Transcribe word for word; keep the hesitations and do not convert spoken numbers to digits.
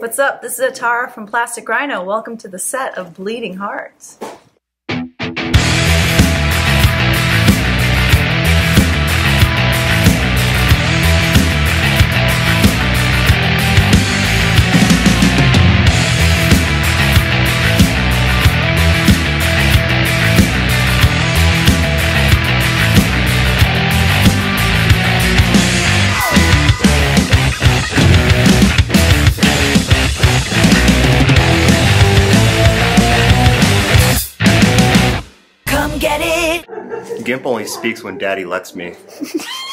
What's up? This is Atara from Plastic Rhino. Welcome to the set of Bleeding Hearts. Gimp only speaks when Daddy lets me.